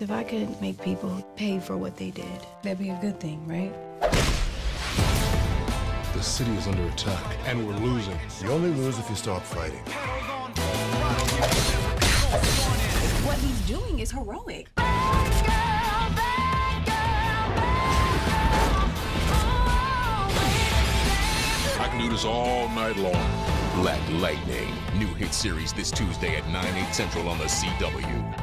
If I could make people pay for what they did, that'd be a good thing, right? The city is under attack, and we're losing. You only lose if you stop fighting. What he's doing is heroic. I can do this all night long. Black Lightning, new hit series this Tuesday at 9/8 Central on the CW.